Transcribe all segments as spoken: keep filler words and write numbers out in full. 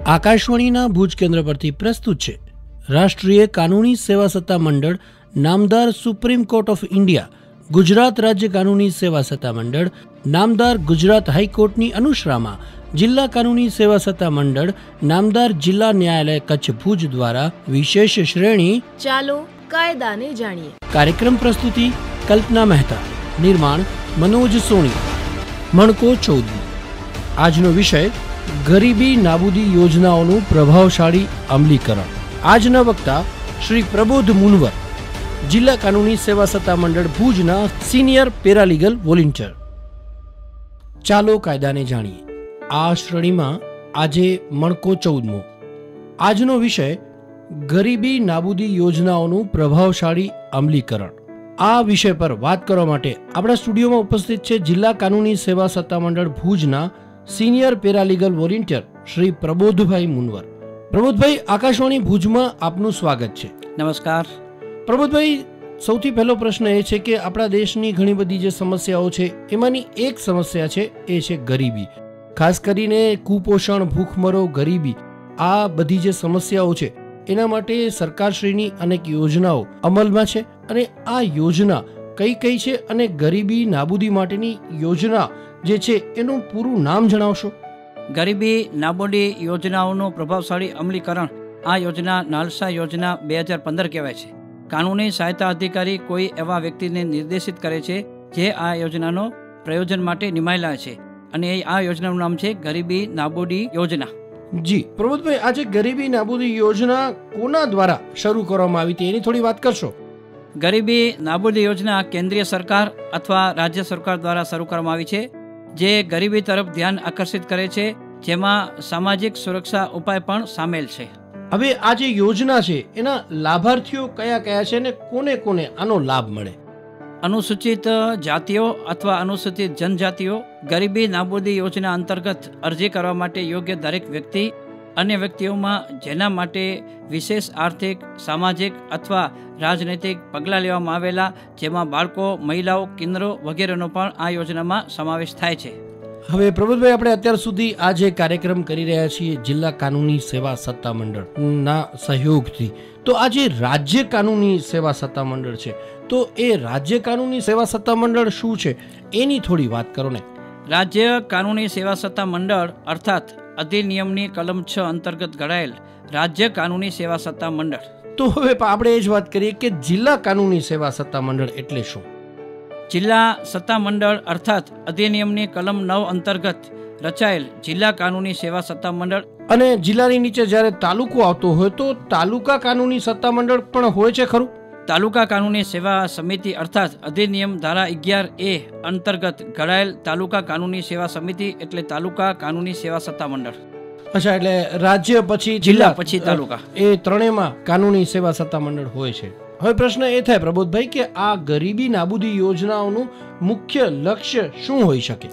આકાશવાણીના ભુજ કેન્દ્ર પરથી પ્રસ્તુત છે રાષ્ટ્રીય કાનૂની સેવા સત્તા મંડળ, નામદાર supreme court of India, Gujarat રાજ્ય કાનૂની સેવા સત્તા મંડળ, નામદાર ગુજરાત હાઈકોર્ટની અનુશ્રામાં જિલ્લા કાનૂની સેવા સત્તા મંડળ, નામદાર જિલ્લા ન્યાયાલય કચ્છ ભુજ દ્વારા વિશેષ શ્રેણી ચાલો કાયદાને જાણીએ. કાર્યક્રમ પ્રસ્તુતિ કલ્પના મહેતા, નિર્માણ મનોજ સોની. મણકો ચૌદ. આજનો વિષય ગરીબી નાબૂદી યોજનાઓનું પ્રભાવશાળી અમલીકરણ. આજના વક્તા શ્રી પ્રબોધ મુનવર, જિલ્લા કાનૂની સેવા સત્તા મંડળ ભુજના સિનિયર પેરાલીગલ વોલન્ટિયર. ચાલો કાયદાને જાણીએ. આ શ્રેણીમાં આજે મણકો ચૌદમો. આજનો વિષય ગરીબી નાબૂદી યોજનાઓનું પ્રભાવશાળી અમલીકરણ. આ વિષય પર વાત કરવા માટે આપણા સ્ટુડિયોમાં ઉપસ્થિત છે જિલ્લા કાનૂની સેવા સત્તા મંડળ ભુજના senior paralegal volunteer Shri Prabodhbhai Munvar. Prabodhbhai, Akashvani ભુજમાં આપનું સ્વાગત છે. નમસ્કાર. પ્રબોધભાઈ, સૌથી પહેલો પ્રશ્ન એ છે કે આપણા દેશની ઘણી બધી જે સમસ્યાઓ છે એમાંની એક સમસ્યા છે એ છે ગરીબી. ખાસ કરીને કુપોષણ, ભૂખમરો, ગરીબી, આ બધી જે સમસ્યાઓ છે એના માટે સરકારશ્રીની અનેક યોજનાઓ અમલમાં છે અને આ યોજના કઈ કઈ છે અને ગરીબી નાબૂદી માટેની યોજના જે છે એનું પૂરું નામ જણાવશો? ગરીબી નાબૂદી યોજનાઓનું પ્રભાવશાળી અમલીકરણ. આ યોજના નાલસા યોજના બે હજાર પંદર કહેવાય છે. કાનૂની સહાયતા અધિકારી કોઈ એવા વ્યક્તિને નિર્દેશિત કરે છે જે આ યોજનાનો પ્રયોજન માટે નિમાયેલા છે અને આ યોજનાનું નામ છે ગરીબી નાબૂદી યોજના. જી પ્રબોધભાઈ, આજે ગરીબી નાબૂદી યોજના કોના દ્વારા શરૂ કરવામાં આવી હતી એની થોડી વાત કરશો? ગરીબી નાબૂદી યોજના કેન્દ્રીય સરકાર અથવા રાજ્ય સરકાર દ્વારા શરૂ કરવામાં આવી છે, જે ગરીબી તરફ ધ્યાન આકર્ષિત કરે છે, જેમાં સામાજિક સુરક્ષા ઉપાય પણ સામેલ છે. હવે આ જે યોજના છે એના લાભાર્થીઓ કયા કયા છે અને કોને કોને આનો લાભ મળે? અનુસૂચિત જાતિઓ અથવા અનુસૂચિત જનજાતિઓ ગરીબી નાબૂદી યોજના અંતર્ગત અરજી કરવા માટે યોગ્ય દરેક વ્યક્તિ, અન્ય વ્યક્તિઓમાં જેના માટે વિશેષ આર્થિક, સામાજિક અથવા રાજનૈતિક પગલાં લેવામાં આવેલા, જેમાં બાળકો, મહિલાઓ, કિન્નરો વગેરેનો પણ આ યોજનામાં સમાવેશ થાય છે. હવે પ્રબોધભાઈ, આપણે અત્યાર સુધી આ જે કાર્યક્રમ કરી રહ્યા છીએ જિલ્લા કાનૂની સેવા સત્તા મંડળના સહયોગથી, તો આ જે રાજ્ય કાનૂની સેવા સત્તા મંડળ છે, તો એ રાજ્ય કાનૂની સેવા સત્તા મંડળ શું છે એની થોડી વાત કરો ને. રાજ્ય કાનૂની સેવા સત્તા મંડળ અર્થાત અધિનિયમની કલમ છ અંતર્ગત ઘડાયેલ રાજ્ય કાનૂની સેવા સત્તા મંડળ. તો હવે આપણે એ જ વાત કરીએ કે જિલ્લા કાનૂની સેવા સત્તા મંડળ એટલે શું? જિલ્લા સત્તા મંડળ અર્થાત અધિનિયમની કલમ નવ અંતર્ગત રચાયેલ જિલ્લા કાનૂની સેવા સત્તા મંડળ. અને જિલ્લાની નીચે જ્યારે તાલુકો આવતો હોય તો તાલુકા કાનૂની સત્તા મંડળ પણ હોય છે ખરું? તાલુકા કાનૂની સેવા સમિતિ અર્થાત અધિનિયમ ધારા અગિયાર એ અંતર્ગત ઘડાયેલ તાલુકા કાનૂની સેવા સમિતિ એટલે તાલુકા કાનૂની સેવા સત્તા મંડળ. અચ્છા, એટલે રાજ્ય પછી જિલ્લા પછી તાલુકા, એ ત્રણેયમાં કાનૂની સેવા સત્તા મંડળ હોય છે. હવે પ્રશ્ન એ થાય પ્રબોધભાઈ કે આ ગરીબી નાબૂદી યોજનાઓનું મુખ્ય લક્ષ્ય શું હોઈ શકે?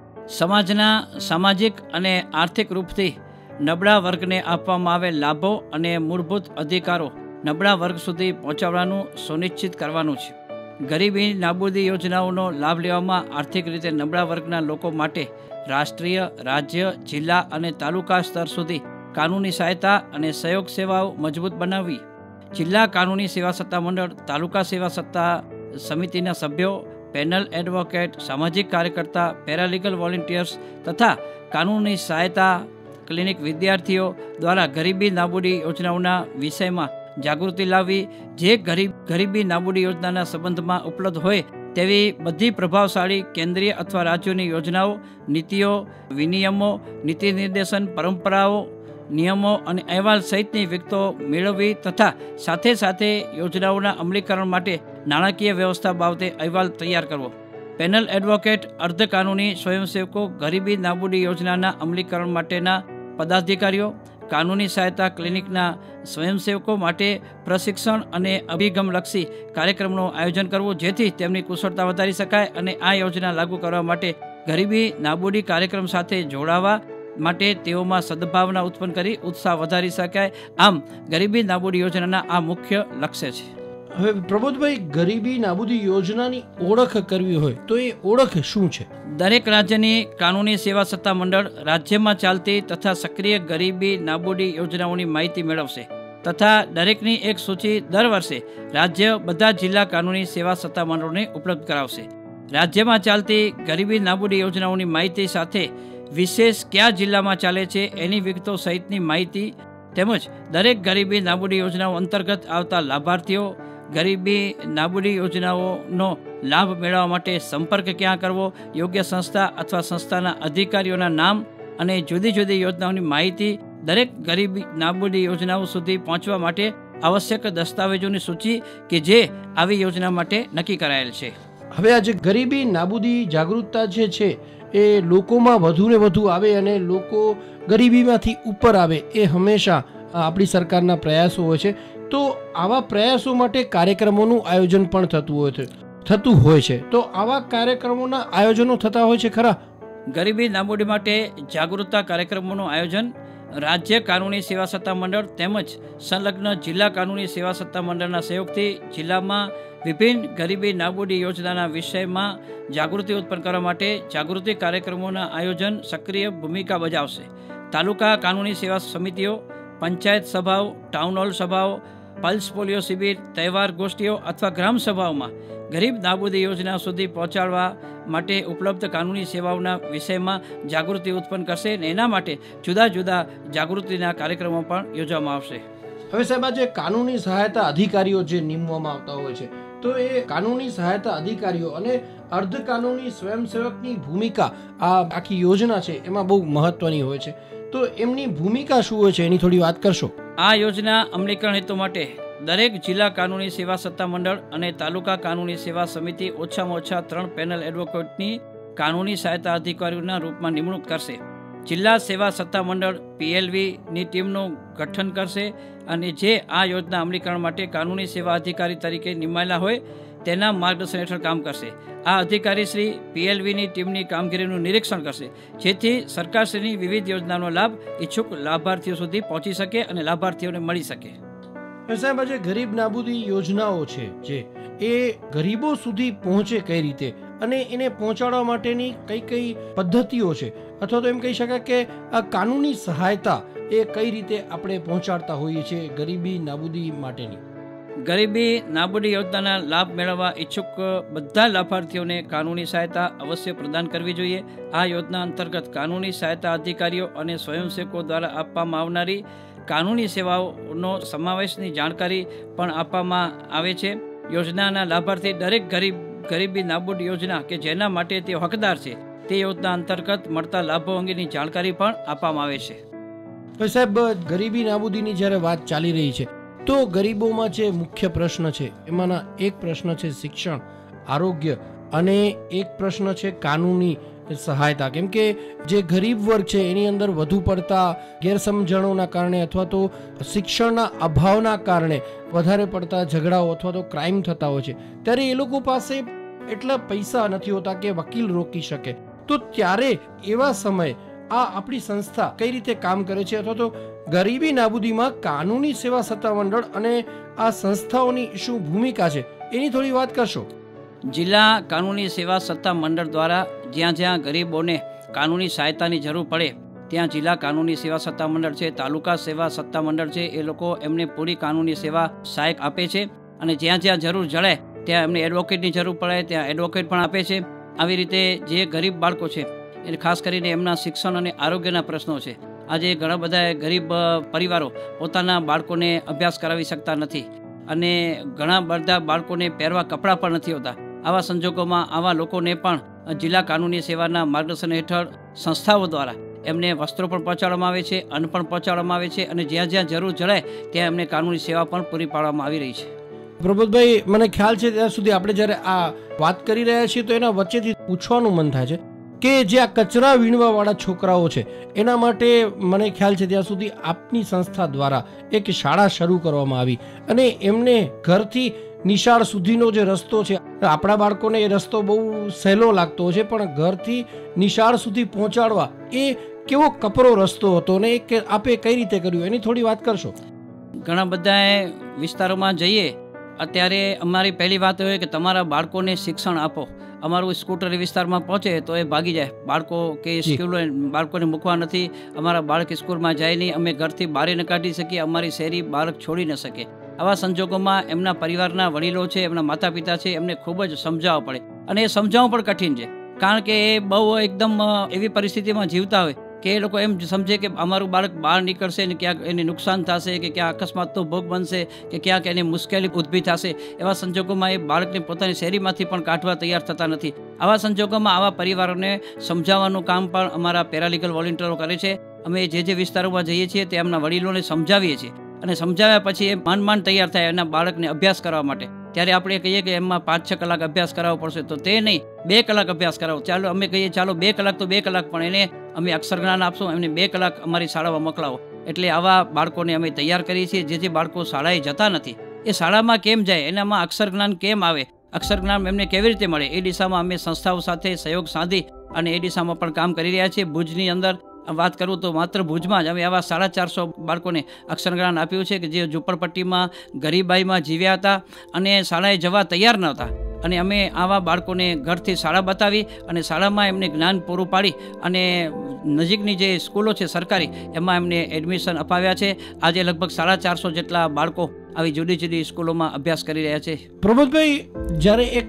સમાજના સામાજિક અને આર્થિક રૂપથી નબળા વર્ગને આપવામાં આવેલ લાભો અને મૂળભૂત અધિકારો નબળા વર્ગ સુધી પહોંચાડવાનું સુનિશ્ચિત કરવાનું છે. ગરીબી નાબૂદી યોજનાઓનો લાભ લેવામાં આર્થિક રીતે નબળા વર્ગના લોકો માટે રાષ્ટ્રીય, રાજ્ય, જિલ્લા અને તાલુકા સ્તર સુધી કાનૂની સહાયતા અને સહયોગ સેવાઓ મજબૂત બનાવવી. જિલ્લા કાનૂની સેવા સત્તા મંડળ, તાલુકા સેવા સત્તા સમિતિના સભ્યો, પેનલ એડવોકેટ, સામાજિક કાર્યકર્તા, પેરાલીગલ વોલન્ટિયર્સ તથા કાનૂની સહાયતા ક્લિનિક વિદ્યાર્થીઓ દ્વારા ગરીબી નાબૂદી યોજનાઓના વિષયમાં જાગૃતિ લાવવી. જે ગરીબ ગરીબી નાબૂદી યોજનાના સંબંધમાં ઉપલબ્ધ હોય તેવી બધી પ્રભાવશાળી કેન્દ્રીય અથવા રાજ્યોની યોજનાઓ, નીતિઓ, વિનિયમો, નીતિ નિર્દેશન, પરંપરાઓ, નિયમો અને અહેવાલ સહિતની વિગતો મેળવવી તથા સાથે સાથે યોજનાઓના અમલીકરણ માટે નાણાકીય વ્યવસ્થા બાબતે અહેવાલ તૈયાર કરવો. પેનલ એડવોકેટ, અર્ધ કાનૂની સ્વયંસેવકો ગરીબી નાબૂદી યોજનાના અમલીકરણ માટેના પદાધિકારીઓ, કાનૂની સહાયતા ક્લિનિકના સ્વયંસેવકો માટે પ્રશિક્ષણ અને અભિગમલક્ષી કાર્યક્રમનું આયોજન કરવું, જેથી તેમની કુશળતા વધારી શકાય અને આ યોજના લાગુ કરવા માટે ગરીબી નાબૂદી કાર્યક્રમ સાથે જોડાવા માટે તેઓમાં સદભાવના ઉત્પન્ન કરી ઉત્સાહ વધારી શકાય. આમ ગરીબી નાબૂદી યોજનાના આ મુખ્ય લક્ષ્ય છે. હવે પ્રબોધભાઈ, ગરીબી નાબૂદી યોજનાની ઓળખ કરવી હોય તો એ ઓળખ શું છે? દરેક રાજ્યની કાનૂની સેવા સત્તા મંડળ રાજ્યમાં ચાલતી તથા સક્રિય ગરીબી નાબૂદી યોજનાઓની માહિતી મેળવશે તથા દરેકની એક સૂચિ દર વર્ષે રાજ્ય બધા જિલ્લા કાનૂની સેવા સત્તા મંડળોને ઉપલબ્ધ કરાવશે. રાજ્યમાં ચાલતી ગરીબી નાબૂદી યોજનાઓની માહિતી સાથે વિશેષ કયા જિલ્લામાં ચાલે છે એની વિગતો સહિતની માહિતી તેમજ દરેક ગરીબી નાબૂદી યોજનાઓ અંતર્ગત આવતા લાભાર્થીઓ, ગરીબી નાબૂદી યોજનાઓનો લાભ મેળવવા માટે સંપર્ક ક્યાં કરવો, યોગ્ય સંસ્થા અથવા સંસ્થાના અધિકારીઓના નામ અને જુદી જુદી યોજનાઓની માહિતી દરેક ગરીબી નાબૂદી યોજનાઓ સુધી પહોંચવા માટે આવશ્યક દસ્તાવેજોની સૂચિ કે જે આવી યોજના માટે નક્કી કરાયેલ છે. હવે આજે ગરીબી નાબૂદી જાગૃતતા જે છે એ લોકોમાં વધુ ને વધુ આવે અને લોકો ગરીબીમાંથી ઉપર આવે એ હંમેશા આપણી સરકારના પ્રયાસો હોય છે. તો આવા પ્રયાસો માટે કાર્યક્રમોનું આયોજન પણ થતું હોય છે થતું હોય છે તો આવા કાર્યક્રમોના આયોજનો થતા હોય છે ખરા? ગરીબી નાબૂદી માટે જાગૃતતા કાર્યક્રમોનું આયોજન રાજ્ય કાનૂની સેવા સત્તા મંડળ તેમજ સંલગ્ન જિલ્લા કાનૂની સેવા સત્તા મંડળના સહયોગથી જિલ્લામાં વિભિન્ન ગરીબી નાબૂદી યોજનાના વિષયમાં જાગૃતિ ઉત્પન્ન કરવા માટે જાગૃતિ કાર્યક્રમોના આયોજન સક્રિય ભૂમિકા ભજવશે. તાલુકા કાનૂની સેવા સમિતિઓ, પંચાયત સભાઓ, ટાઉન હોલ સભાઓ, પલ્સ પોલિયો શિબિર, તહેવાર ગોષ્ઠીઓ અથવા ગ્રામ સભાઓમાં ગરીબ નાબૂદી યોજના સુધી પહોંચાડવા માટે ઉપલબ્ધ કાનૂની સેવાઓના વિષયમાં જાગૃતિ ઉત્પન્ન કરશે અને એના માટે જુદા જુદા જાગૃતિના કાર્યક્રમો પણ યોજવામાં આવશે. હવે સાહેબ, આજે કાનૂની સહાયતા અધિકારીઓ જે નીમવામાં આવતા હોય છે તો એ કાનૂની સહાયતા અધિકારીઓ અને અર્ધ કાનૂની સ્વયંસેવકની ભૂમિકા આ આખી યોજના છે એમાં બહુ મહત્વની હોય છે. તો એમની ભૂમિકા શું હોય છે એની થોડી વાત કરશો? આ યોજના અમલીકરણ હેતુ માટે દરેક જિલ્લા કાનૂની સેવા સત્તા મંડળ અને તાલુકા કાનૂની સેવા સમિતિ ઓછામાં ઓછા ત્રણ પેનલ એડવોકેટની કાનૂની સહાયતા અધિકારીઓના રૂપમાં નિમણૂક કરશે. જિલ્લા સેવા સત્તા મંડળ પીએલવીની ટીમનું ગઠન કરશે અને જે આ યોજના અમલીકરણ માટે કાનૂની સેવા અધિકારી તરીકે નિમાયેલા હોય તેના માર્ગદર્શન હેઠળ કામ કરશે. આ અધિકારી શ્રી પીએલવીની ટીમની કામગીરીનું નિરીક્ષણ કરશે જેથી સરકારશ્રીની વિવિધ યોજનાનો લાભ ઈચ્છુક લાભાર્થીઓ સુધી પહોંચી શકે અને લાભાર્થીઓને મળી શકે. સાહેબ, આજે ગરીબ નાબૂદી યોજનાઓ છે જે એ ગરીબો સુધી પહોંચે કઈ રીતે અને એને પહોંચાડવા માટેની કઈ કઈ પદ્ધતિઓ છે અથવા તો એમ કહી શકાય કે આ કાનૂની સહાયતા એ કઈ રીતે આપણે પહોંચાડતા હોઈએ છીએ ગરીબી નાબૂદી માટેની? ગરીબી નાબૂદી યોજનાના લાભ મેળવવા ઈચ્છુક બધા લાભાર્થીઓને કાનૂની સહાયતા અવશ્ય પ્રદાન કરવી જોઈએ. આ યોજના અંતર્ગત કાનૂની સહાયતા અધિકારીઓ અને સ્વયંસેવકો દ્વારા આપવામાં આવનારી કાનૂની સેવાઓનો સમાવેશની જાણકારી પણ આપવામાં આવે છે. યોજનાના લાભાર્થી દરેક ગરીબ ગરીબી નાબૂદી યોજના કે જેના માટે તે હકદાર છે તે યોજના અંતર્ગત મળતા લાભો અંગેની જાણકારી પણ આપવામાં આવે છે. સાહેબ, ગરીબી નાબૂદીની જ્યારે વાત ચાલી રહી છે તો ગરીબોમાં જે મુખ્ય પ્રશ્ન છે એમાંના એક પ્રશ્ન છે શિક્ષણ, આરોગ્ય અને એક પ્રશ્ન છે કાનૂની સહાયતા. કેમ કે જે ગરીબ વર્ગ છે એની અંદર વધુ પડતા ગેરસમજણોના કારણે અથવા તો શિક્ષણના અભાવના કારણે વધારે પડતા ઝઘડાઓ અથવા તો ક્રાઇમ થતા હોય છે. ત્યારે એ લોકો પાસે એટલા પૈસા નથી હોતા કે વકીલ રોકી શકે. તો ત્યારે એવા સમયે આ આપણી સંસ્થા કઈ રીતે કામ કરે છે અથવા તો ગરીબી નાબૂદીમાં કાનૂની સેવા સત્તા મંડળ અને આ સંસ્થાઓની શું ભૂમિકા છે એની થોડી વાત કરશો? જિલ્લા કાનૂની સેવા સત્તા મંડળ દ્વારા જ્યાં જ્યાં ગરીબોને કાનૂની સહાયતાની જરૂર પડે ત્યાં જિલ્લા કાનૂની સેવા સત્તા મંડળ છે, તાલુકા સેવા સત્તા મંડળ છે, એ લોકો એમને પૂરી કાનૂની સેવા સહાય આપે છે અને જ્યાં જ્યાં જરૂર જળે ત્યાં એમને એડવોકેટની જરૂર પડે ત્યાં એડવોકેટ પણ આપે છે. આવી રીતે જે ગરીબ બાળકો છે એ ખાસ કરીને એમના શિક્ષણ અને આરોગ્યના પ્રશ્નો છે. આજે ઘણા બધા ગરીબ પરિવારો પોતાના બાળકોને અભ્યાસ કરાવી શકતા નથી અને ઘણા બધા બાળકોને પહેરવા કપડાં પણ નથી હોતા. આવા સંજોગોમાં આવા લોકોને પણ જિલ્લા કાનૂની સેવાના માર્ગદર્શન હેઠળ સંસ્થાઓ દ્વારા એમને વસ્ત્રો પણ પહોંચાડવામાં આવે છે, અન્ન પણ પહોંચાડવામાં આવે છે અને જ્યાં જ્યાં જરૂર જણાય ત્યાં એમને કાનૂની સેવા પણ પૂરી પાડવામાં આવી રહી છે. પ્રબોધભાઈ, મને ખ્યાલ છે ત્યાં સુધી આપણે જ્યારે આ વાત કરી રહ્યા છીએ તો એના વચ્ચેથી પૂછવાનું મન થાય છે કે જે આ કચરા વીણવા વાળા છોકરાઓ છે એના માટે મને ખ્યાલ છે ત્યાં સુધી આપની સંસ્થા દ્વારા એક શાળા શરૂ કરવામાં આવી અને એમને ઘરથી નિશાળ સુધીનો જે રસ્તો છે, આપણા બાળકોને એ રસ્તો બહુ સહેલો લાગતો હોય છે પણ ઘરથી નિશાળ સુધી પહોંચાડવા એ કેવો કપરો રસ્તો હતો ને આપે કઈ રીતે કર્યું એની થોડી વાત કરશો? ઘણા બધા વિસ્તારોમાં જઈએ અત્યારે અમારી પહેલી વાત એ હોય કે તમારા બાળકોને શિક્ષણ આપો. અમારું સ્કૂટર વિસ્તારમાં પહોંચે તો એ ભાગી જાય. બાળકો કે સ્કૂલો બાળકોને મૂકવા નથી. અમારા બાળક સ્કૂલમાં જાય નહીં. અમે ઘરથી બહાર ન કાઢી શકીએ. અમારી શેરી બાળક છોડી ન શકે. આવા સંજોગોમાં એમના પરિવારના વડીલો છે, એમના માતા પિતા છે, એમને ખૂબ જ સમજાવવા પડે. અને એ સમજાવવું પણ કઠિન છે, કારણ કે એ બહુ એકદમ એવી પરિસ્થિતિમાં જીવતા હોય કે એ લોકો એમ સમજે કે અમારું બાળક બહાર નીકળશે ને ક્યાંક એને નુકસાન થશે, કે ક્યાં અકસ્માતનો ભોગ બનશે, કે ક્યાંક એને મુશ્કેલી ઊભી થશે. એવા સંજોગોમાં એ બાળકને પોતાની શેરીમાંથી પણ કાઢવા તૈયાર થતા નથી. આવા સંજોગોમાં આવા પરિવારોને સમજાવવાનું કામ પણ અમારા પેરાલીગલ વોલેન્ટિયરો કરે છે. અમે જે જે વિસ્તારોમાં જઈએ છીએ તે એમના વડીલોને સમજાવીએ છીએ, અને સમજાવ્યા પછી એ માંડ માંડ તૈયાર થાય એના બાળકને અભ્યાસ કરવા માટે. ત્યારે આપણે કહીએ કે એમાં પાંચ છ કલાક અભ્યાસ કરાવવો પડશે, તો તે નહીં, બે કલાક અભ્યાસ કરાવો. ચાલો અમે કહીએ ચાલો બે કલાક તો બે કલાક, પણ એને અમે અક્ષર જ્ઞાન આપશું, એમને બે કલાક અમારી શાળામાં મોકલાવો. એટલે આવા બાળકોને અમે તૈયાર કરીએ છીએ. જે જે બાળકો શાળાએ જતા નથી એ શાળામાં કેમ જાય, એનામાં અક્ષર જ્ઞાન કેમ આવે, અક્ષર જ્ઞાન એમને કેવી રીતે મળે, એ દિશામાં અમે સંસ્થાઓ સાથે સહયોગ સાધી અને એ દિશામાં પણ કામ કરી રહ્યા છીએ. ભુજની અંદર વાત કરું તો માત્ર ભુજમાં જ અમે આવા સાડા ચારસો બાળકોને અક્ષર જ્ઞાન આપ્યું છે કે જે ઝૂંપડપટ્ટીમાં ગરીબાઈમાં જીવ્યા હતા અને શાળાએ જવા તૈયાર ન હતા. અને અમે આવા બાળકોને ઘરથી શાળા બતાવી અને શાળામાં એમને જ્ઞાન પૂરું પાડી અને નજીકની જે સ્કૂલો છે સરકારી, એમાં એમને એડમિશન અપાવ્યા છે. આજે લગભગ સાડા ચારસો જેટલા બાળકો આવી જુદી જુદી સ્કૂલોમાં અભ્યાસ કરી રહ્યા છે. પ્રમોદભાઈ, જ્યારે એક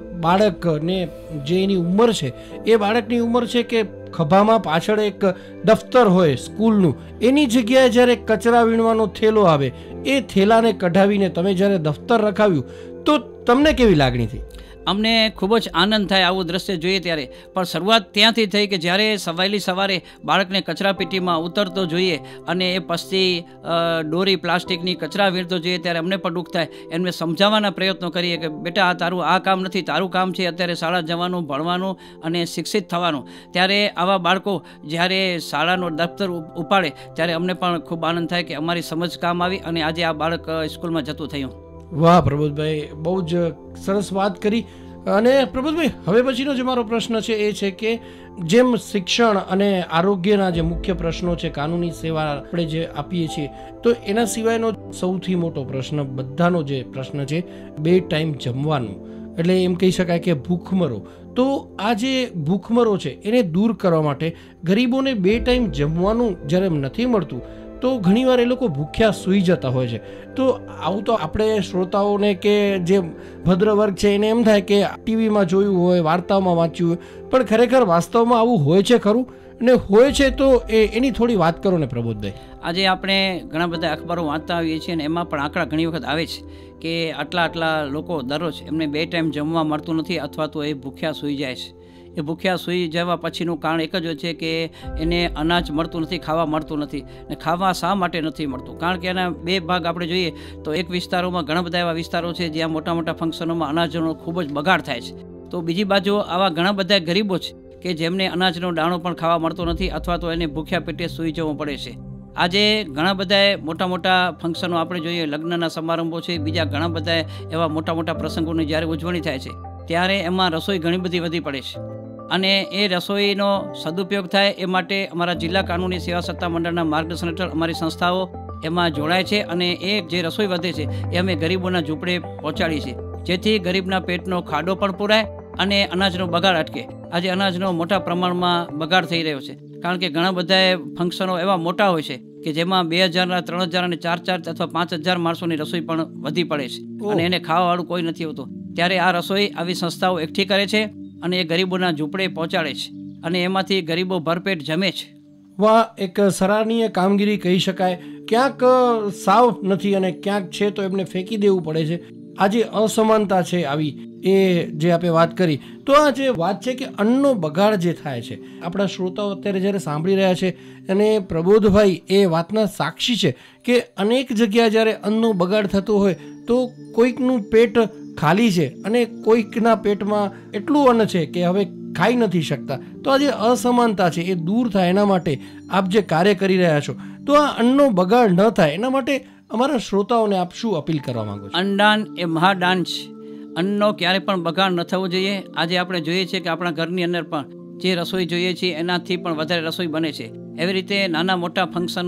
બાળકને જે એની ઉંમર છે એ બાળકની ઉંમર છે કે ખભામાં પાછળ એક દફતર હોય સ્કૂલનું, એની જગ્યાએ જ્યારે કચરા વીણવાનો થેલો આવે, એ થેલાને કઢાવીને તમે જ્યારે દફતર રખાવ્યું તો તમને કેવી લાગણી થઈ? અમને ખૂબ જ આનંદ થાય આવું દ્રશ્ય જોઈએ ત્યારે. પણ શરૂઆત ત્યાંથી થઈ કે જ્યારે સવાલી સવારે બાળકને કચરાપેટીમાં ઉતરતો જોઈએ અને એ પછી દોરી પ્લાસ્ટિકની કચરા વીણતો જોઈએ ત્યારે અમને પણ દુઃખ થાય. એમને સમજાવવાના પ્રયત્નો કરીએ કે બેટા આ તારું આ કામ નથી, તારું કામ છે અત્યારે શાળા જવાનું, ભણવાનું અને શિક્ષિત થવાનું. ત્યારે આવા બાળકો જ્યારે શાળાનો દફતર ઉપાડે ત્યારે અમને પણ ખૂબ આનંદ થાય કે અમારી સમજ કામ આવી અને આજે આ બાળક સ્કૂલમાં જતું થયું. વાહ પ્રબોધભાઈ, બહુ જ સરસ વાત કરી. અને પ્રબોધભાઈ, હવે પછીનો જે મારો પ્રશ્ન છે એ છે કે જેમ શિક્ષણ અને આરોગ્યના જે મુખ્ય પ્રશ્નો છે, કાનૂની સેવા આપણે જે આપીએ છીએ, તો એના સિવાયનો સૌથી મોટો પ્રશ્ન, બધાનો જે પ્રશ્ન છે, બે ટાઈમ જમવાનું, એટલે એમ કહી શકાય કે ભૂખમરો. તો આ જે ભૂખમરો છે એને દૂર કરવા માટે ગરીબોને બે ટાઈમ જમવાનું જ્યારે નથી મળતું તો ઘણીવાર એ લોકો ભૂખ્યા સૂઈ જતા હોય છે. તો આવું તો આપણે શ્રોતાઓને કે જે ભદ્ર વર્ગ છે એને એમ થાય કે ટીવીમાં જોયું હોય, વાર્તાઓમાં વાંચ્યું હોય, પણ ખરેખર વાસ્તવમાં આવું હોય છે ખરું? અને હોય છે તો એ એની થોડી વાત કરો ને પ્રબોધભાઈ. આજે આપણે ઘણા બધા અખબારો વાંચતા આવીએ છીએ અને એમાં પણ આંકડા ઘણી વખત આવે છે કે આટલા આટલા લોકો દરરોજ એમને બે ટાઈમ જમવા મળતું નથી અથવા તો એ ભૂખ્યા સૂઈ જાય છે. એ ભૂખ્યા સૂઈ જવા પછીનું કારણ એક જ હોય છે કે એને અનાજ મળતું નથી, ખાવા મળતું નથી. ને ખાવા શા માટે નથી મળતું? કારણ કે એના બે ભાગ આપણે જોઈએ તો એક વિસ્તારોમાં ઘણા બધા એવા વિસ્તારો છે જ્યાં મોટા મોટા ફંક્શનોમાં અનાજનો ખૂબ જ બગાડ થાય છે. તો બીજી બાજુ આવા ઘણા બધા ગરીબો છે કે જેમને અનાજનો દાણો પણ ખાવા મળતો નથી અથવા તો એને ભૂખ્યા પેટે સૂઈ જવું પડે છે. આજે ઘણા બધા મોટા મોટા ફંક્શનો આપણે જોઈએ, લગ્નના સમારંભો છે, બીજા ઘણા બધા એવા મોટા મોટા પ્રસંગોની જ્યારે ઉજવણી થાય છે ત્યારે એમાં રસોઈ ઘણી બધી વધી પડે છે. અને એ રસોઈનો સદુપયોગ થાય એ માટે અમારા જિલ્લા કાનૂની સેવા સત્તા મંડળના માર્ગદર્શન હેઠળ અમારી સંસ્થાઓ એમાં જોડાય છે અને એ જે રસોઈ વધે છે એ અમે ગરીબોના ઝૂંપડે પહોંચાડીએ છીએ, જેથી ગરીબના પેટનો ખાડો પણ પૂરાય અને અનાજનો બગાડ અટકે. આજે અનાજનો મોટા પ્રમાણમાં બગાડ થઈ રહ્યો છે કારણ કે ઘણા બધા ફંક્શનો એવા મોટા હોય છે કે જેમાં બે હજારના ત્રણ હજાર અને ચાર ચાર અથવા પાંચ હજાર માણસોની રસોઈ પણ વધી પડે છે અને એને ખાવાવાળું કોઈ નથી હોતું. ત્યારે આ રસોઈ આવી સંસ્થાઓ એકઠી કરે છે અને એ ગરીબોના ઝૂંપડે પહોંચાડે છે અને એમાંથી ગરીબો ભરપેટ જમે છે. વાહ, એક સરાહનીય કામગીરી કહી શકાય. ક્યાંક સાવ નથી અને ક્યાંક છે તો એમને ફેંકી દેવું પડે છે. આ જે અસમાનતા છે આવી, એ જે આપણે વાત કરી, તો આ જે વાત છે કે અન્નનો બગાડ જે થાય છે, આપણા શ્રોતાઓ અત્યારે જ્યારે સાંભળી રહ્યા છે અને પ્રબોધભાઈ એ વાતના સાક્ષી છે કે અનેક જગ્યાએ જ્યારે અન્નનો બગાડ થતો હોય તો કોઈકનું પેટ ખાલી છે અને કોઈકના પેટમાં એટલું અન્ન છે કે હવે ખાઈ નથી શકતા. તો આ જે અસમાનતા છે એ દૂર થાય એના માટે આપ જે કાર્ય કરી રહ્યા છો, તો આ અન્નનો બગાડ ન થાય એના માટે અમારા શ્રોતાઓને આપ શું અપીલ કરવા માંગો છો? અન્નદાન એ મહાદાન છે. અન્નનો ક્યારે પણ બગાડ ન થવો જોઈએ. આજે આપણે જોઈએ છીએ કે આપણા ઘરની અંદર પણ જે રસોઈ જોઈએ છીએ એનાથી પણ વધારે રસોઈ બને છે. એવી રીતે નાના મોટા ફંક્શનો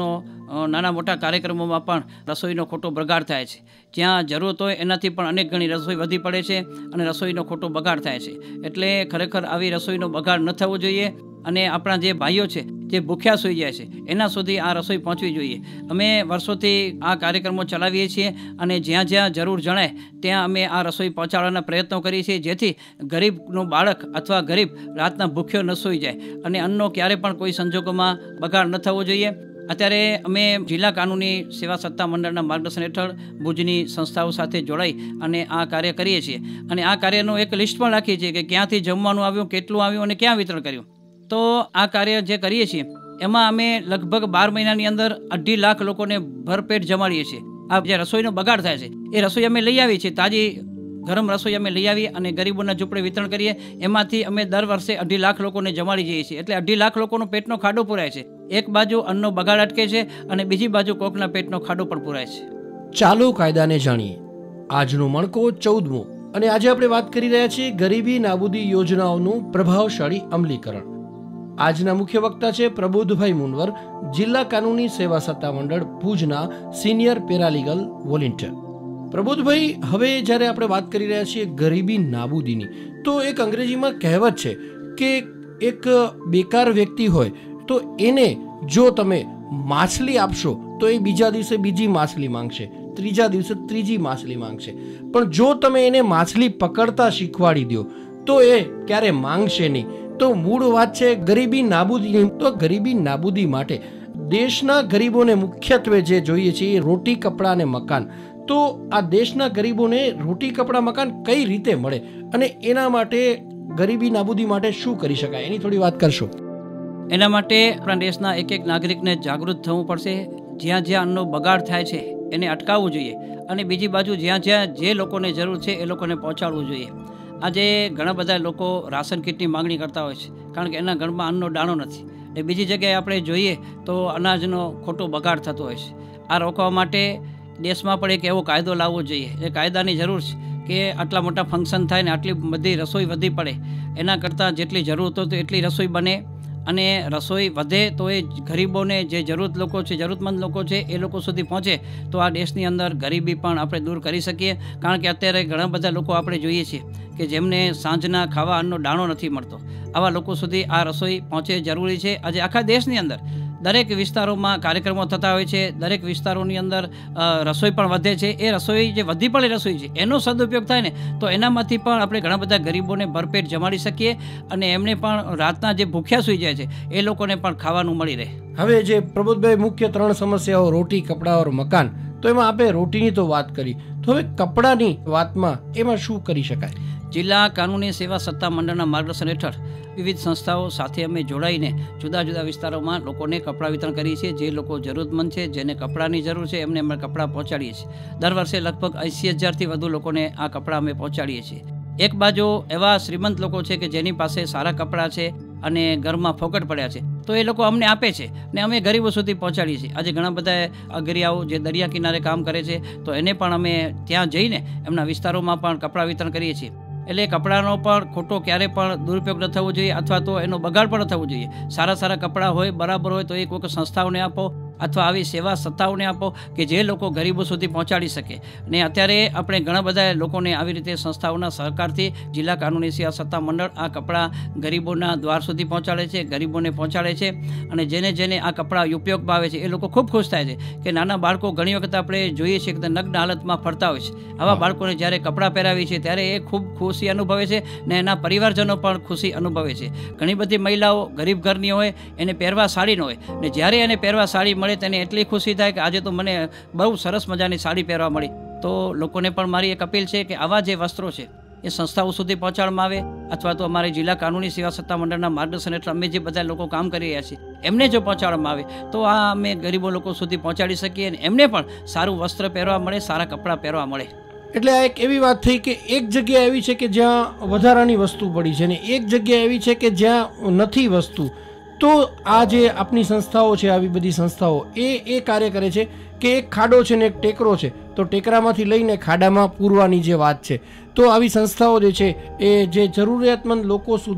નાના મોટા કાર્યક્રમોમાં પણ રસોઈનો ખોટો બગાડ થાય છે. જ્યાં જરૂરત હોય એનાથી પણ અનેક ગણી રસોઈ વધી પડે છે અને રસોઈનો ખોટો બગાડ થાય છે. એટલે ખરેખર આવી રસોઈનો બગાડ ન થવો જોઈએ અને આપણા જે ભાઈઓ છે જે ભૂખ્યા સૂઈ જાય છે એના સુધી આ રસોઈ પહોંચવી જોઈએ. અમે વર્ષોથી આ કાર્યક્રમો ચલાવીએ છીએ અને જ્યાં જ્યાં જરૂર જણાય ત્યાં અમે આ રસોઈ પહોંચાડવાના પ્રયત્નો કરીએ છીએ, જેથી ગરીબનું બાળક અથવા ગરીબ રાતના ભૂખ્યો ન સૂઈ જાય અને અન્નનો ક્યારે પણ કોઈ સંજોગોમાં બગાડ ન થવો જોઈએ. અત્યારે અમે જિલ્લા કાનૂની સેવા સત્તા મંડળના માર્ગદર્શન હેઠળ ભુજની સંસ્થાઓ સાથે જોડાઈ અને આ કાર્ય કરીએ છીએ અને આ કાર્યનું એક લિસ્ટ પણ રાખીએ છીએ કે ક્યાંથી જમવાનું આવ્યું, કેટલું આવ્યું અને ક્યાં વિતરણ કર્યું. તો આ કાર્ય જે કરીએ છીએ એમાં અમે લગભગ બાર મહિનાની અંદર અઢી લાખ લોકોને ભરપેટ જમાડીએ છીએ. આ જે રસોઈનો બગાડ થાય છે એ રસોઈ અમે લઈ આવીએ છીએ, તાજી ગરમ રસોઈ અમે લઈ આવીએ અને ગરીબોના ઝૂંપડે વિતરણ કરીએ. એમાંથી અમે દર વર્ષે અઢી લાખ લોકોને જમાડી જઈએ છીએ. એટલે અઢી લાખ લોકોનો પેટનો ખાડો પૂરાય છે. એક બાજુ અન્નનો બગાડ અટકે છે અને બીજી બાજુ કોકના પેટનો ખાડો પણ પૂરાય છે. ચાલો કાયદાને જાણીએ. આજનો મણકો ચૌદમો અને આજે આપણે વાત કરી રહ્યા છીએ ગરીબી નાબૂદી યોજનાઓનું પ્રભાવશાળી અમલીકરણ. આજના મુખ્ય વક્તા છે પ્રબોધભાઈ મુનવર, જિલ્લા કાનૂની સેવા સત્તા મંડળ ભુજના સિનિયર પેરાલીગલ વોલેન્ટિયર. પ્રબોધભાઈ, હવે જ્યારે આપણે વાત કરી રહ્યા છીએ ગરીબી નાબૂદીની, તો એક અંગ્રેજીમાં કહેવત છે કે એક બેકાર વ્યક્તિ હોય તો એને જો તમે માછલી આપશો તો એ બીજા દિવસે બીજી માછલી માંગશે, ત્રીજા દિવસે ત્રીજી માછલી માંગશે. પણ જો તમે એને માછલી પકડતા શીખવાડી દો તો એ ક્યારે માંગશે નહીં. તો મૂળ વાત છે ગરીબી નાબૂદીની. તો ગરીબી નાબૂદી માટે દેશના ગરીબોને મુખ્યત્વે જે જોઈએ છે એ રોટી, કપડાં અને મકાન. તો આ દેશના ગરીબોને રોટી, કપડાં, મકાન કઈ રીતે મળે અને એના માટે ગરીબી નાબૂદી માટે શું કરી શકાય એની થોડી વાત કરશો. એના માટે આપણા દેશના એક એક નાગરિકને જાગૃત થવું પડશે. જ્યાં જ્યાં અન્નનો બગાડ થાય છે એને અટકાવવું જોઈએ અને બીજી બાજુ જ્યાં જ્યાં જે લોકોને જરૂર છે એ લોકોને પહોંચાડવું જોઈએ. આજે ઘણા બધા લોકો રાશન કીટની માગણી કરતા હોય છે કારણ કે એના ઘરમાં અન્નનો દાણો નથી. એ બીજી જગ્યાએ આપણે જોઈએ તો અનાજનો ખોટો બગાડ થતો હોય છે. આ રોકવા માટે દેશમાં પણ એક એવો કાયદો લાવવો જોઈએ. એ કાયદાની જરૂર છે કે આટલા મોટા ફંક્શન થાય ને આટલી બધી રસોઈ વધી પડે, એના કરતાં જેટલી જરૂરત હોય તો એટલી રસોઈ બને અને રસોઈ વધે તો એ ગરીબોને, જે જરૂરત લોકો છે, જરૂરતમંદ લોકો છે એ લોકો સુધી પહોંચે તો આ દેશની અંદર ગરીબી પણ આપણે દૂર કરી શકીએ. કારણ કે અત્યારે ઘણા બધા લોકો આપણે જોઈએ છીએ કે જેમને સાંજના ખાવા અન્નનો દાણો નથી મળતો. આવા લોકો સુધી આ રસોઈ પહોંચે જરૂરી છે. આજે આખા દેશની અંદર દરેક વિસ્તારોમાં કાર્યક્રમો થતા હોય છે, દરેક વિસ્તારોની અંદર રસોઈ પણ વધે છે. એ રસોઈ જે વધી પડે રસોઈ છે એનો સદુપયોગ થાય ને તો એનામાંથી પણ આપણે ઘણા બધા ગરીબોને ભરપેટ જમાડી શકીએ અને એમને પણ રાતના જે ભૂખ્યા સૂઈ જાય છે એ લોકોને પણ ખાવાનું મળી રહે. હવે જે પ્રબોધભાઈ મુખ્ય ત્રણ સમસ્યાઓ રોટી, કપડાં ઓર મકાન, તો એમાં આપણે રોટીની તો વાત કરી, તો હવે કપડાની વાતમાં એમાં શું કરી શકાય? જિલ્લા કાનૂની સેવા સત્તા મંડળના માર્ગદર્શન હેઠળ વિવિધ સંસ્થાઓ સાથે અમે જોડાઈને જુદા જુદા વિસ્તારોમાં લોકોને કપડાં વિતરણ કરીએ છીએ. જે લોકો જરૂરતમંદ છે, જેને કપડાની જરૂર છે, એમને અમે કપડાં પહોંચાડીએ છીએ. દર વર્ષે લગભગ એંસી હજારથી વધુ લોકોને આ કપડાં અમે પહોંચાડીએ છીએ. એક બાજુ એવા શ્રીમંત લોકો છે કે જેની પાસે સારા કપડાં છે અને ઘરમાં ફોકટ પડ્યા છે તો એ લોકો અમને આપે છે ને અમે ગરીબો સુધી પહોંચાડીએ છીએ. આજે ઘણા બધા અગરિયાઓ જે દરિયા કિનારે કામ કરે છે તો એને પણ અમે ત્યાં જઈને એમના વિસ્તારોમાં પણ કપડાં વિતરણ કરીએ છીએ. એટલે કપડાનો પણ ખોટો ક્યારે પણ દુરુપયોગ ન થવો જોઈએ અથવા તો એનો બગાડ પણ ન થવો જોઈએ. સારા સારા કપડાં હોય, બરાબર હોય તો એક વખત સંસ્થાઓને આપો અથવા આવી સેવા સત્તાઓને આપો કે જે લોકો ગરીબો સુધી પહોંચાડી શકે. ને અત્યારે આપણે ઘણા બધા લોકોને આવી રીતે સંસ્થાઓના સહકારથી જિલ્લા કાનૂની સેવા સત્તા મંડળ આ કપડાં ગરીબોના દ્વાર સુધી પહોંચાડે છે, ગરીબોને પહોંચાડે છે અને જેને જેને આ કપડાં ઉપયોગમાં આવે છે એ લોકો ખૂબ ખુશ થાય છે. કે નાના બાળકો ઘણી વખત આપણે જોઈએ છીએ કે નગ્ન હાલતમાં ફરતા હોય છે. આવા બાળકોને જ્યારે કપડાં પહેરાવી છે ત્યારે એ ખૂબ ખુશી અનુભવે છે ને એના પરિવારજનો પણ ખુશી અનુભવે છે. ઘણી બધી મહિલાઓ ગરીબ ઘરની હોય, એને પહેરવા સાડી ન હોય ને જ્યારે એને પહેરવા સાડી મળે તેને એટલી ખુશી થાય કે આજે તો મને બહુ સરસ મજાની સાડી પહેરવા મળી. તો લોકોને પણ મારી એક અપીલ છે કે આવા જે વસ્ત્રો છે એ સંસ્થાઓ સુધી પહોંચાડવામાં આવે અથવા તો અમારી જિલ્લા કાનૂની સેવા સત્તા મંડળના માર્ગદર્શન હેઠળ અમે જે બધા લોકો કામ કરી રહ્યા છીએ એમને જો પહોંચાડવામાં આવે તો આ અમે ગરીબો લોકો સુધી પહોંચાડી શકીએ અને એમને પણ સારું વસ્ત્ર પહેરવા મળે, સારા કપડાં પહેરવા મળે. એટલે આ એક એવી વાત થઈ કે એક જગ્યા એવી છે કે જ્યાં વધારાની વસ્તુ પડી છે ને એક જગ્યા એવી છે કે જ્યાં નથી વસ્તુ. તો આ જે આપની સંસ્થાઓ છે, આવી બધી સંસ્થાઓ એ એ કાર્ય કરે છે કે એક ખાડો છે ને એક ટેકરો છે તો ટેકરામાંથી લઈને ખાડામાં પૂરવાની જે વાત છે, તો આવી સંસ્થાઓ જે છે એ જે જરૂરિયાતમંદ લોકો સુધી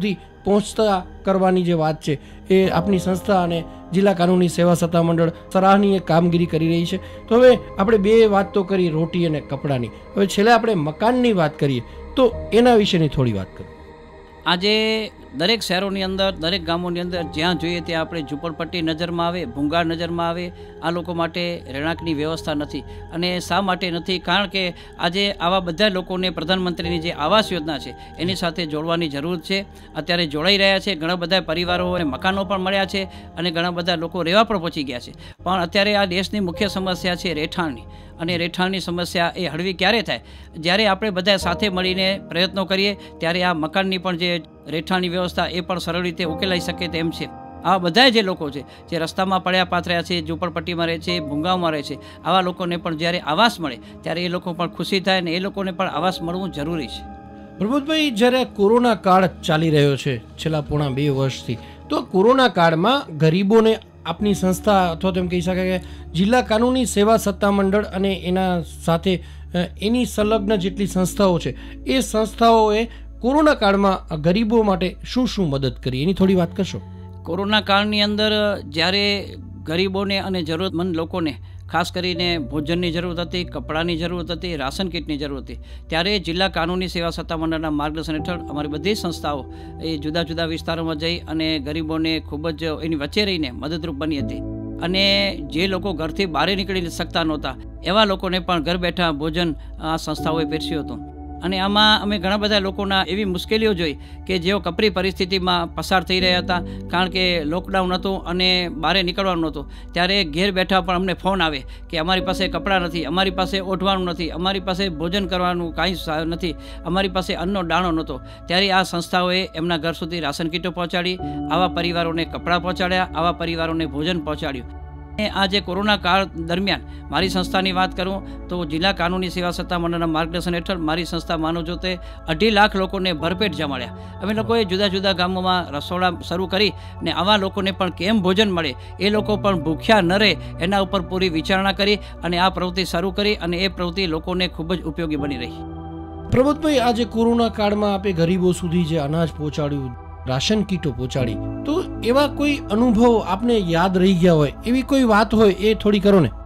પહોંચતા કરવાની જે વાત છે એ આપની સંસ્થા અને જિલ્લા કાનૂની સેવા સત્તામંડળ સરાહનીય કામગીરી કરી રહી છે. તો હવે આપણે બે વાત તો કરી રોટી અને કપડાની, હવે છેલ્લે આપણે મકાનની વાત કરીએ તો એના વિશેની થોડી વાત કરીએ. આજે દરેક શહેરોની અંદર, દરેક ગામોની અંદર જ્યાં જોઈએ ત્યાં આપણે ઝૂંપડપટ્ટી નજરમાં આવે, ભૂંગાર નજરમાં આવે. આ લોકો માટે રહેણાંકની વ્યવસ્થા નથી. અને શા માટે નથી? કારણ કે આજે આવા બધા લોકોને પ્રધાનમંત્રીની જે આવાસ યોજના છે એની સાથે જોડવાની જરૂર છે. અત્યારે જોડાઈ રહ્યા છે. ઘણા બધા પરિવારોને મકાનો પણ મળ્યા છે અને ઘણા બધા લોકો રહેવા પણ પહોંચી ગયા છે. પણ અત્યારે આ દેશની મુખ્ય સમસ્યા છે રહેઠાણની. અને રહેઠાણની સમસ્યા એ હળવી ક્યારે થાય? જ્યારે આપણે બધા સાથે મળીને પ્રયત્નો કરીએ ત્યારે આ મકાનની પણ જે રહેઠાણની વ્યવસ્થા એ પણ સરળ રીતે ઉકેલાઈ શકે તેમ છે. આ બધા જે લોકો છે જે રસ્તામાં પડ્યા પાથર્યા છે, ઝૂંપડપટ્ટીમાં રહે છે, ભૂંગાઓમાં રહે છે, આવા લોકોને પણ જ્યારે આવાસ મળે ત્યારે એ લોકો પણ ખુશી થાય અને એ લોકોને પણ આવાસ મળવું જરૂરી છે. પ્રબોધભાઈ, જ્યારે કોરોના કાળ ચાલી રહ્યો છે છેલ્લા પોણા બે વર્ષથી, તો કોરોના કાળમાં ગરીબોને આપની સંસ્થા અથવા તો એમ કહી શકાય કે જિલ્લા કાનૂની સેવા સત્તામંડળ અને એના સાથે એની સંલગ્ન જેટલી સંસ્થાઓ છે એ સંસ્થાઓએ કોરોના કાળમાં ગરીબો માટે શું શું મદદ કરી એની થોડી વાત કરશો? કોરોના કાળની અંદર જ્યારે ગરીબોને અને જરૂરતમંદ લોકોને ખાસ કરીને ભોજનની જરૂર હતી, કપડાની જરૂર હતી, રાશન કીટની જરૂર હતી, ત્યારે જિલ્લા કાનૂની સેવા સત્તામંડળના માર્ગદર્શન હેઠળ અમારી બધી સંસ્થાઓ એ જુદા જુદા વિસ્તારોમાં જઈ અને ગરીબોને ખૂબ જ એની વચ્ચે રહીને મદદરૂપ બની હતી. અને જે લોકો ઘરથી બહાર નીકળી શકતા નહોતા એવા લોકોને પણ ઘર બેઠા ભોજન આ સંસ્થાઓએ પીરસ્યું હતું. અને આમાં અમે ઘણા બધા લોકોના એવી મુશ્કેલીઓ જોઈ કે જેઓ કપરી પરિસ્થિતિમાં પસાર થઈ રહ્યા હતા. કારણ કે લોકડાઉન હતું અને બહાર નીકળવાનું નહોતું. ત્યારે ઘેર બેઠા પણ અમને ફોન આવે કે અમારી પાસે કપડાં નથી, અમારી પાસે ઓઢવાનું નથી, અમારી પાસે ભોજન કરવાનું કાંઈ નથી, અમારી પાસે અન્નનો દાણો નહોતો. ત્યારે આ સંસ્થાઓએ એમના ઘર સુધી રાશન કીટો પહોંચાડી, આવા પરિવારોને કપડાં પહોંચાડ્યા, આવા પરિવારોને ભોજન પહોંચાડ્યું. આ જે કોરોના કાળ દરમિયાન મારી સંસ્થાની વાત કરું તો જિલ્લા કાનૂની સેવા સત્તામંડળના માર્ગદર્શન હેઠળ મારી સંસ્થા માનવજ્યોતે અઢી લાખ લોકોને ભરપેટ જમાડ્યા. અમે લોકોએ જુદા જુદા ગામોમાં રસોડા શરૂ કરી ને આવા લોકોને પણ કેમ ભોજન મળે, એ લોકો પણ ભૂખ્યા ન રહે એના ઉપર પૂરી વિચારણા કરી અને આ પ્રવૃત્તિ શરૂ કરી અને એ પ્રવૃત્તિ લોકોને ખૂબ જ ઉપયોગી બની રહી. પ્રબોધભાઈ, આજે કોરોના કાળમાં આપે ગરીબો સુધી જે અનાજ પહોંચાડ્યું, રાશન કીટો પહોંચાડી, તો એવા કોઈ અનુભવ આપને યાદ રહી ગયા હોય એવી કોઈ વાત હોય એ થોડી કરો ને.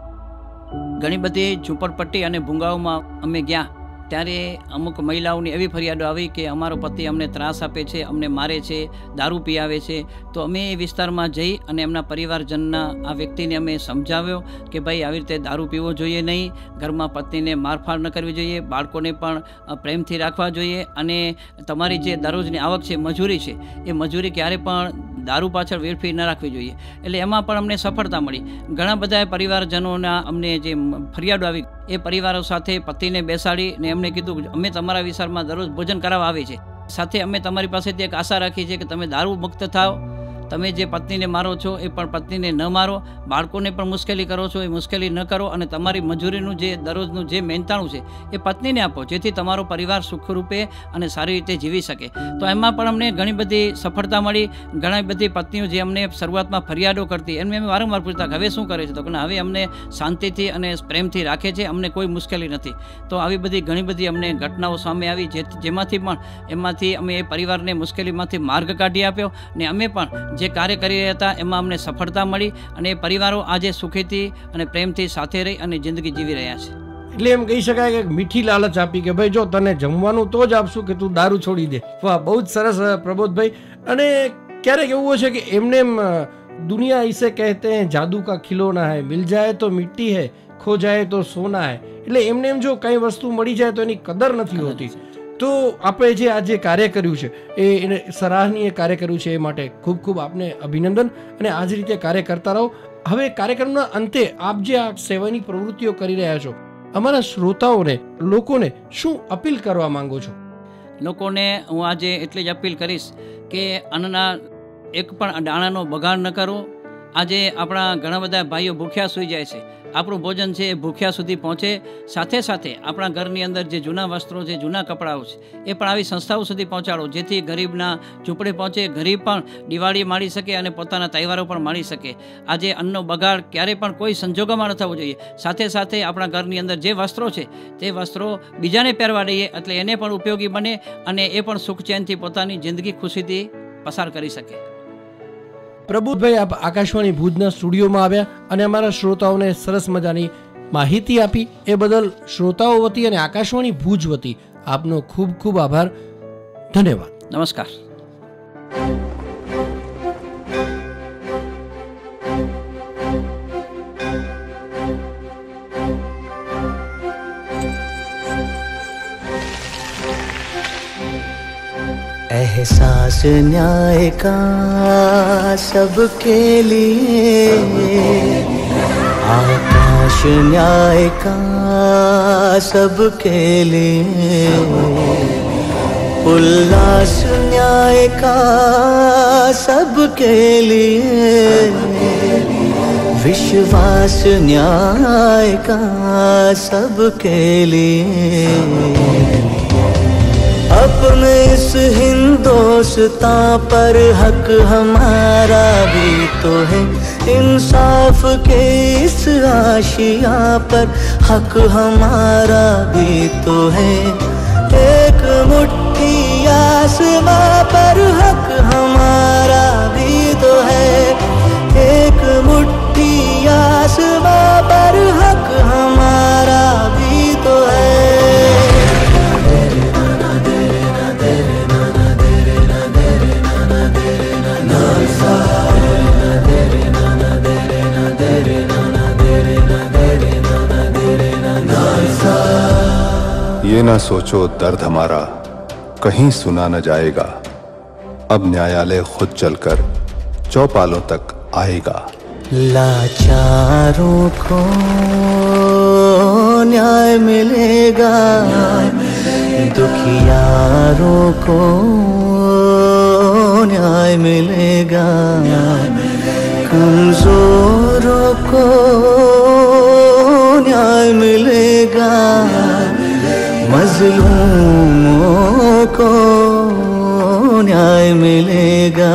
ઘણી બધી ઝૂંપડપટ્ટી અને ભૂંગાઓમાં અમે ગયા ત્યારે અમુક મહિલાઓની એવી ફરિયાદો આવી કે અમારો પતિ અમને ત્રાસ આપે છે, અમને મારે છે, દારૂ પીઆવે છે. તો અમે એ વિસ્તારમાં જઈ અને એમના પરિવારજનના આ વ્યક્તિને અમે સમજાવ્યો કે ભાઈ આવી રીતે દારૂ પીવો જોઈએ નહીં, ઘરમાં પત્નીને મારફાડ ન કરવી જોઈએ, બાળકોને પણ પ્રેમથી રાખવા જોઈએ અને તમારી જે દરરોજની આવક છે, મજૂરી છે, એ મજૂરી ક્યારે પણ દારૂ પાછળ વેડફી ન રાખવી જોઈએ. એટલે એમાં પણ અમને સફળતા મળી. ઘણા બધા પરિવારજનોના અમને જે ફરિયાદો આવી એ પરિવારો સાથે પતિને બેસાડી ને એમને કીધું અમે તમારા વિસ્તારમાં દરરોજ ભોજન કરાવવા આવી છે, સાથે અમે તમારી પાસેથી એક આશા રાખી છે કે તમે દારૂ મુક્ત થાઓ, તમે જે પત્નીને મારો છો એ પણ પત્નીને ન મારો, બાળકોને પણ મુશ્કેલી કરો છો એ મુશ્કેલી ન કરો અને તમારી મજૂરીનું જે દરરોજનું જે મહેનતાણું છે એ પત્નીને આપો, જેથી તમારો પરિવાર સુખરૂપે અને સારી રીતે જીવી શકે. તો એમાં પણ અમને ઘણી બધી સફળતા મળી. ઘણી બધી પત્નીઓ જે અમને શરૂઆતમાં ફરિયાદો કરતી એમને અમે વારંવાર પૂછતા હવે શું કરે છે, તો કે હવે અમને શાંતિથી અને પ્રેમથી રાખે છે, અમને કોઈ મુશ્કેલી નથી. તો આવી બધી ઘણી બધી અમને ઘટનાઓ સામે આવી જે જેમાંથી પણ એમાંથી અમે એ પરિવારને મુશ્કેલીમાંથી માર્ગ કાઢી આપ્યો ને અમે પણ જે કાર્ય કરી રહ્યા હતા એમાં અમને સફળતા મળી અને એ પરિવારો આજે સુખીથી અને પ્રેમથી સાથે રહી અને જિંદગી જીવી રહ્યા છે. એટલે એમ કહી શકાય કે મીઠી લાલચ આપી કે ભાઈ જો તને જમવાનું તો જ આપશું કે તું દારૂ છોડી દે. વાહ, બહુ જ સરસ પ્રબોધભાઈ. અને ક્યારેક એવું છે કે એમને એમ દુનિયા ઇસે કહેતે હૈ જાદુ કા ખિલોના હૈ, મિલ જાય તો મિટ્ટી હૈ, ખો જાય તો સોના હૈ. એટલે એમને એમ જો કઈ વસ્તુ મળી જાય તો એની કદર નથી હોતી. તો આપણે જે આ જે કાર્ય કર્યું છે એ એને સરાહનીય કાર્ય કર્યું છે, એ માટે ખૂબ ખૂબ આપને અભિનંદન અને આ જ રીતે કાર્ય કરતા રહો. હવે કાર્યક્રમના અંતે આપ જે આ સેવાની પ્રવૃત્તિઓ કરી રહ્યા છો, અમારા શ્રોતાઓને, લોકોને શું અપીલ કરવા માંગો છો? લોકોને હું આજે એટલી જ અપીલ કરીશ કે અન્નના એક પણ દાણાનો બગાડ ન કરો. આજે આપણા ઘણા બધા ભાઈઓ ભૂખ્યા સૂઈ જાય છે, આપણું ભોજન છે એ ભૂખ્યા સુધી પહોંચે. સાથે સાથે આપણા ઘરની અંદર જે જૂના વસ્ત્રો છે, જૂના કપડાઓ છે, એ પણ આવી સંસ્થાઓ સુધી પહોંચાડો, જેથી ગરીબના ઝૂંપડે પહોંચે, ગરીબ પણ દિવાળી માણી શકે અને પોતાના તહેવારો પણ માણી શકે. આજે અન્નનો બગાડ ક્યારે પણ કોઈ સંજોગોમાં ન થવો જોઈએ. સાથે સાથે આપણા ઘરની અંદર જે વસ્ત્રો છે તે વસ્ત્રો બીજાને પહેરવા દઈએ એટલે એને પણ ઉપયોગી બને અને એ પણ સુખ ચેનથી પોતાની જિંદગી ખુશીથી પસાર કરી શકે. પ્રબોધભાઈ, આપ આકાશવાણી ભુજના સ્ટુડિયોમાં આવ્યા અને અમારા શ્રોતાઓને સરસ મજાની માહિતી આપી એ બદલ શ્રોતાઓ વતી અને આકાશવાણી ભુજ વતી આપનો ખૂબ ખૂબ આભાર. ધન્યવાદ. નમસ્કાર. एहसास न्याय का सबके लिए, आकाश न्याय का सबके लिए, उल्लास न्याय का सबके लिए, विश्वास न्याय का सबके लिए, अपने इस हिंदुस्तां पर हक हमारा भी तो है, इंसाफ के इस आशिया पर हक हमारा भी तो है, एक मुट्ठी आसमां पर हक हमारा भी तो है, एक मुट्ठी आसमां पर हक हमारा भी तो है. ये ना सोचो दर्द हमारा कहीं सुना न जाएगा, अब न्यायालय खुद चलकर चौपालों तक आएगा. लाचारों को न्याय मिलेगा, दुखियारों को न्याय मिलेगा, कमजोरों को न्याय मिलेगा, मजलूमों को न्याय मिलेगा.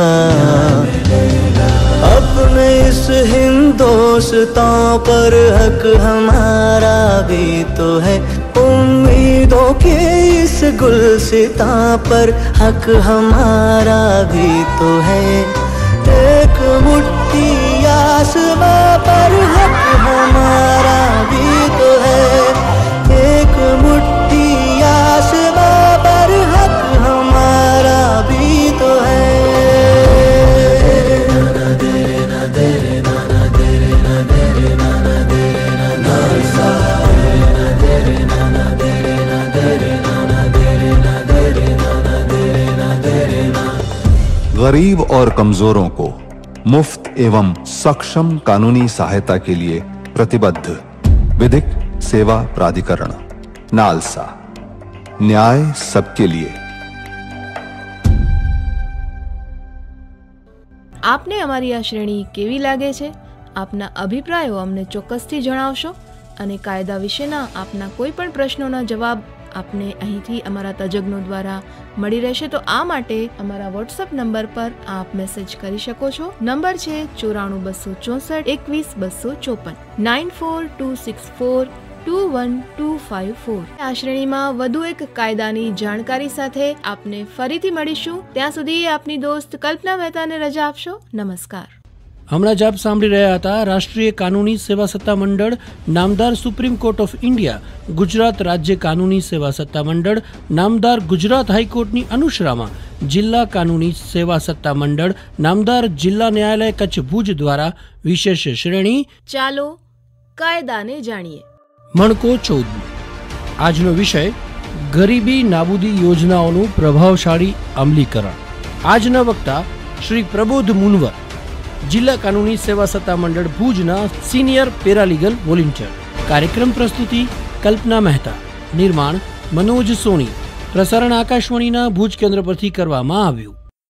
अपने इस हिंदुस्तां पर हक हमारा भी तो है, उम्मीदों के इस गुलसितां पर हक हमारा भी तो है, एक मुट्ठी आसमां पर हक हमारा भी तो है, एक मुट्ठी आसमां पर हक हमारा भी तो है. गरीब और कमजोरों को मुफ्त एवं सक्षम कानूनी सहायता के लिए प्रतिबद्ध विधिक सेवा प्राधिकरण नालसा. न्याय सबके लिए. આપને અમારી આ શ્રેણી કેવી લાગે છે? આપના અભિપ્રાયો અમને ચોક્કસથી જણાવશો અને કાયદા વિશેના આપના કોઈ પણ પ્રશ્નોના જવાબ આપને અહીંથી અમારા તજજ્ઞો દ્વારા મળી રહેશે. તો આ માટે અમારા વોટ્સઅપ નંબર પર આપ મેસેજ કરી શકો છો. નંબર છે ચોરાણું બસો ચોસઠ એકવીસ બસો ચોપન nine four two six four two one two five four. આ શ્રેણીમાં વધુ એક કાયદાની જાણકારી સાથે આપને ફરીથી મળીશું. ત્યાં સુધી આપની દોસ્ત કલ્પના મહેતાને રજા આપશો. નમસ્કાર. હમણાં જ આપ સાંભળી રહ્યા હતા રાષ્ટ્રીય કાનૂની સેવા સત્તા મંડળ નામદાર supreme court of India, Gujarat રાજ્ય કાનૂની સેવા સત્તા મંડળ નામદાર ગુજરાત હાઈકોર્ટની અનુશ્રામાં જિલ્લા કાનૂની સેવા સત્તા મંડળ નામદાર જિલ્લા ન્યાયાલય કચ્છ ભુજ દ્વારા વિશેષ શ્રેણી ચાલો કાયદાને જાણીએ. મણકો ચૌદ. આજનો વિષય ગરીબી નાબૂદી યોજનાઓનું પ્રભાવશાળી અમલીકરણ. આજના વક્તા શ્રી પ્રબોધ મુનવર, જિલ્લા કાનૂની સેવા સત્તા મંડળ ભુજના સિનિયર પેરાલીગલ વોલેન્ટિયર. કાર્યક્રમ પ્રસ્તુતિ કલ્પના મહેતા. નિર્માણ મનોજ સોની. પ્રસારણ આકાશવાણીના ભુજ કેન્દ્ર પરથી કરવામાં આવ્યું.